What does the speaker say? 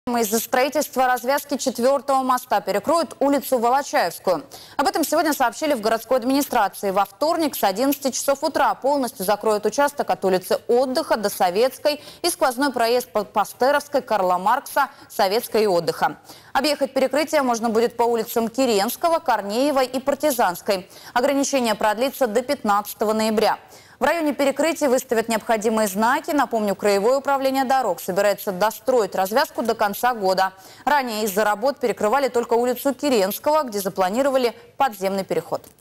Из-за строительства развязки 4-го моста перекроют улицу Волочаевскую. Об этом сегодня сообщили в городской администрации. Во вторник с 11 часов утра полностью закроют участок от улицы Отдыха до Советской и сквозной проезд по Пастеровской, Карла Маркса, Советской и Отдыха. Объехать перекрытие можно будет по улицам Киренского, Корнеевой и Партизанской. Ограничение продлится до 15 ноября. В районе перекрытия выставят необходимые знаки. Напомню, Краевое управление дорог собирается достроить развязку до конца года. Ранее из-за работ перекрывали только улицу Киренского, где запланировали подземный переход.